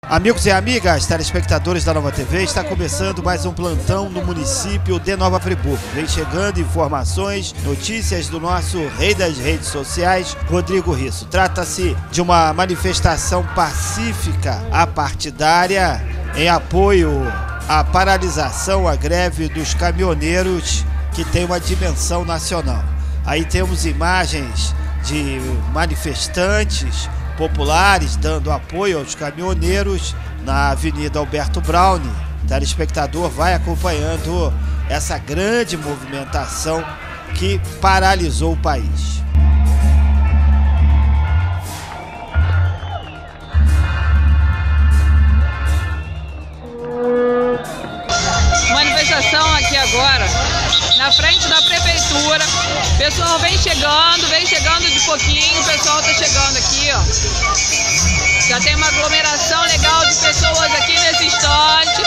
Amigos e amigas, telespectadores da Nova TV, está começando mais um plantão no município de Nova Friburgo. Vem chegando informações, notícias do nosso rei das redes sociais, Rodrigo Risso. Trata-se de uma manifestação pacífica apartidária em apoio à paralisação, à greve dos caminhoneiros, que tem uma dimensão nacional. Aí temos imagens de manifestantes populares dando apoio aos caminhoneiros na Avenida Alberto Browne. O telespectador vai acompanhando essa grande movimentação que paralisou o país. Manifestação aqui agora, na frente da prefeitura. O pessoal vem chegando de pouquinho, o pessoal tá chegando aqui, ó. Já tem uma aglomeração legal de pessoas aqui nesse instante.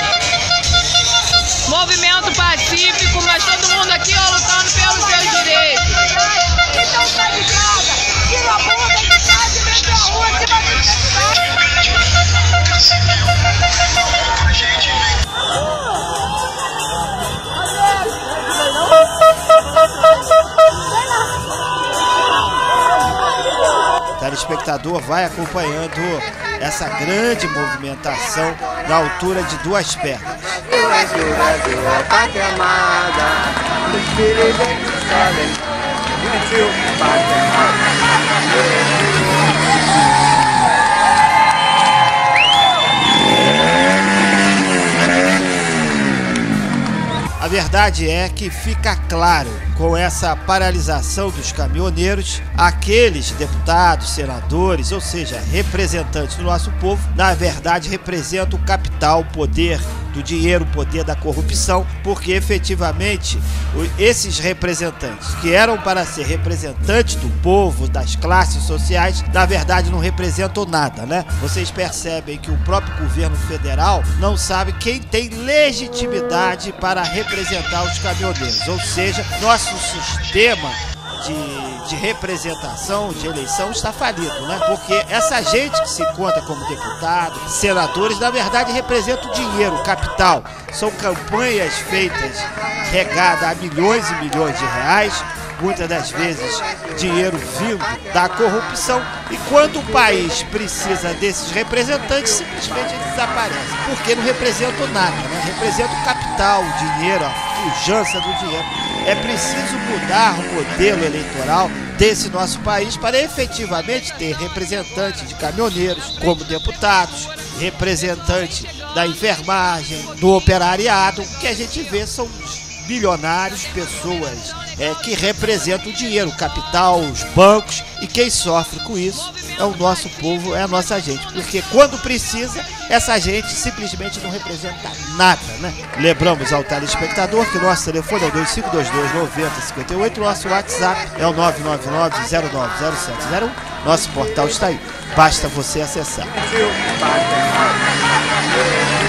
Movimento pacífico, mas todo mundo aqui, ó, lutando pelos seus direitos. Então sai de casa, tira a bunda de casa e vem pra rua se manifestar. O telespectador vai acompanhando essa grande movimentação na altura de duas pernas. Brasil, Brasil, a pátria amada, os filhos do Brasil, pátria amada. A verdade é que fica claro, com essa paralisação dos caminhoneiros, aqueles deputados, senadores, ou seja, representantes do nosso povo, na verdade representam o capital, o poder do dinheiro, o poder da corrupção, porque efetivamente esses representantes que eram para ser representantes do povo, das classes sociais, na verdade não representam nada, né? Vocês percebem que o próprio governo federal não sabe quem tem legitimidade para representar os caminhoneiros, ou seja, nosso sistema de representação, de eleição está falido, né? Porque essa gente que se conta como deputado, senadores, na verdade representam o dinheiro, o capital. São campanhas feitas, regadas a milhões e milhões de reais, muitas das vezes dinheiro vindo da corrupção, e quando o país precisa desses representantes, simplesmente eles desaparecem, porque não representam nada, né? Representam o capital, o dinheiro, a pujança do dinheiro. É preciso mudar o modelo eleitoral desse nosso país para efetivamente ter representantes de caminhoneiros como deputados, representantes da enfermagem, do operariado. O que a gente vê são bilionários, pessoas que representam o dinheiro, o capital, os bancos, e quem sofre com isso é o nosso povo, é a nossa gente, porque quando precisa, essa gente simplesmente não representa nada, né? Lembramos ao telespectador que nosso telefone é o 2522-9058, nosso WhatsApp é o 999-090701, nosso portal está aí, basta você acessar.